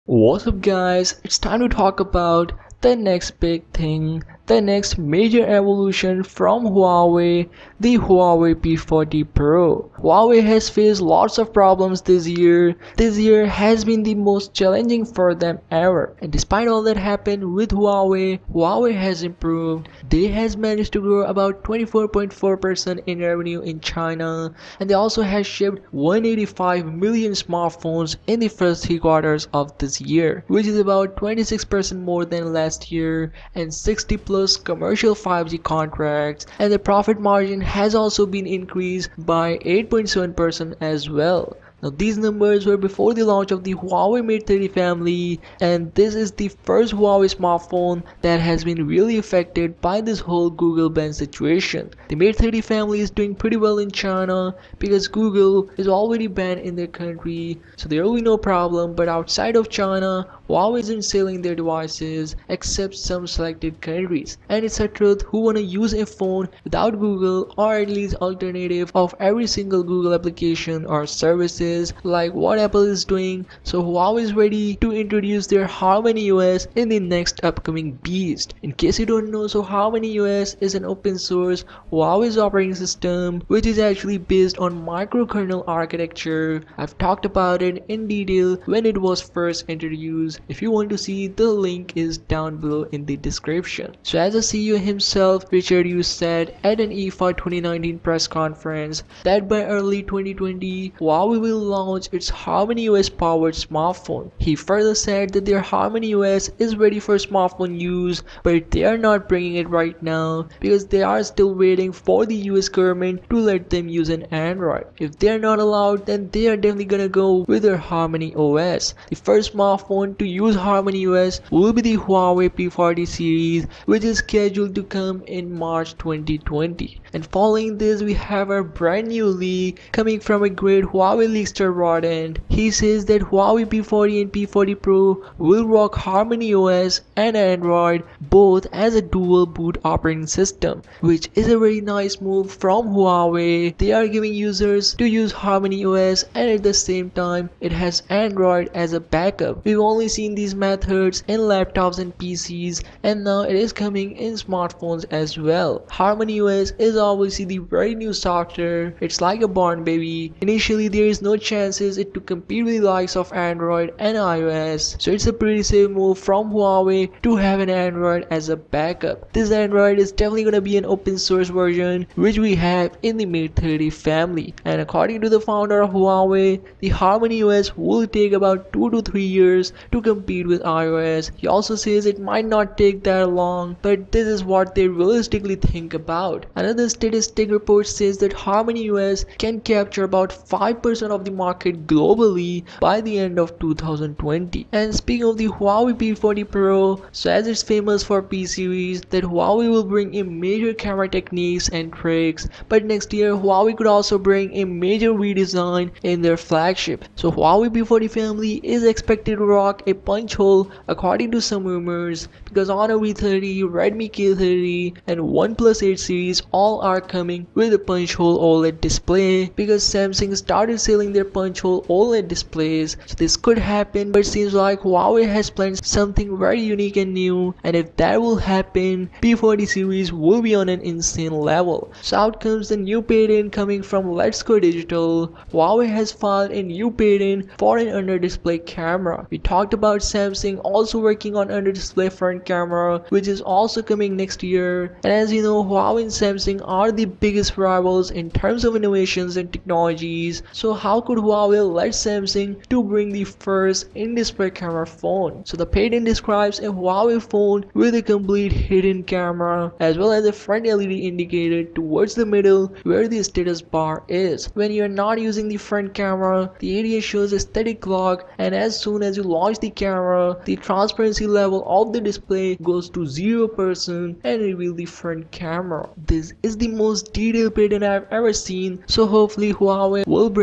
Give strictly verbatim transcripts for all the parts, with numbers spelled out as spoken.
What's up, guys? It's time to talk about the next big thing, the next major evolution from Huawei, the Huawei P forty Pro. Huawei has faced lots of problems this year. This year has been the most challenging for them ever. And despite all that happened with Huawei, Huawei has improved. They has managed to grow about twenty-four point four percent in revenue in China, and they also has shipped one hundred eighty-five million smartphones in the first three quarters of this year, which is about twenty-six percent more than last year, and sixty plus commercial five G contracts, and the profit margin has also been increased by eight point seven percent as well. Now these numbers were before the launch of the Huawei Mate thirty family, and this is the first Huawei smartphone that has been really affected by this whole Google ban situation. The Mate thirty family is doing pretty well in China because Google is already banned in their country, so there will be no problem, but outside of China, Huawei isn't selling their devices except some selected countries. And it's a truth who wanna use a phone without Google, or at least alternative of every single Google application or services like what Apple is doing. So Huawei is ready to introduce their Harmony O S in the next upcoming beast. In case you don't know, so Harmony O S is an open source Huawei's operating system which is actually based on microkernel architecture. I've talked about it in detail when it was first introduced. If you want to see, the link is down below in the description. So as the C E O himself, Richard Yu, said at an I F A twenty nineteen press conference that by early twenty twenty Huawei will launch its Harmony O S powered smartphone. He further said that their Harmony O S is ready for smartphone use, but they are not bringing it right now because they are still waiting for the U S government to let them use an Android. If they are not allowed, then they are definitely gonna go with their Harmony O S. The first smartphone to use Harmony O S will be the Huawei P forty series, which is scheduled to come in March twenty twenty. And following this, we have a brand new leak coming from a great Huawei leakster Rodent. He says that Huawei P forty and P forty Pro will rock Harmony O S and Android both as a dual boot operating system, which is a very nice move from Huawei. They are giving users to use Harmony O S and at the same time it has Android as a backup. We've only seen these methods in laptops and P Cs, and now it is coming in smartphones as well. Harmony O S is obviously the very new software. It's like a born baby. Initially there is no chances it to compete with the likes of Android and iOS, so it's a pretty safe move from Huawei to have an Android as a backup. This Android is definitely gonna be an open source version which we have in the Mate thirty family, and according to the founder of Huawei, the Harmony O S will take about two to three years to compete with iOS. He also says it might not take that long, but this is what they realistically think about. Another statistic report says that Harmony O S can capture about five percent of the market globally by the end of two thousand twenty. And speaking of the Huawei P forty Pro, so as it's famous for P series, that Huawei will bring in major camera techniques and tricks, but next year Huawei could also bring a major redesign in their flagship. So Huawei P forty family is expected to rock a punch hole according to some rumors, because Honor V thirty, Redmi K thirty and OnePlus eight series all are coming with a punch hole OLED display because Samsung started selling their punch hole OLED displays. So this could happen, but it seems like Huawei has planned something very unique and new, and if that will happen, P forty series will be on an insane level. So out comes the new patent coming from Let's Go Digital. Huawei has filed a new patent for an under display camera. We talked about Samsung also working on under display front camera, which is also coming next year, and as you know, Huawei and Samsung are the biggest rivals in terms of innovations and technologies. So how could Huawei let Samsung to bring the first in-display camera phone? So the patent describes a Huawei phone with a complete hidden camera as well as a front L E D indicator towards the middle where the status bar is. When you are not using the front camera, the area shows a static clock, and as soon as you launch the camera, the transparency level of the display goes to zero percent and reveal the front camera. This is the most detailed patent I've ever seen, so hopefully Huawei will bring this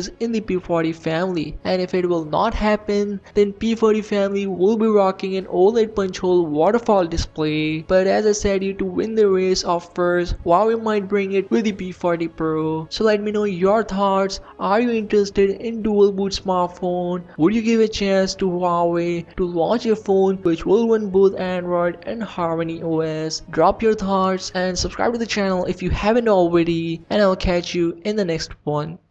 things in the P forty family, and if it will not happen, then P forty family will be rocking an OLED punch hole waterfall display. But as I said, you to win the race of first, Huawei might bring it with the P forty Pro. So let me know your thoughts. Are you interested in dual boot smartphone? Would you give a chance to Huawei to launch a phone which will run both Android and Harmony O S? Drop your thoughts and subscribe to the channel if you haven't already, and I'll catch you in the next one.